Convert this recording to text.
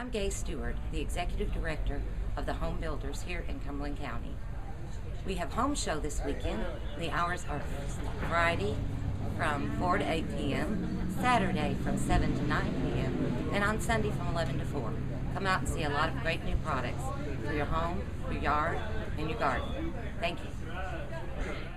I'm Gay Stewart, the Executive Director of the Home Builders here in Cumberland County. We have home show this weekend. The hours are Friday from 4 to 8 p.m., Saturday from 7 to 9 p.m., and on Sunday from 11 to 4. Come out and see a lot of great new products for your home, your yard, and your garden. Thank you.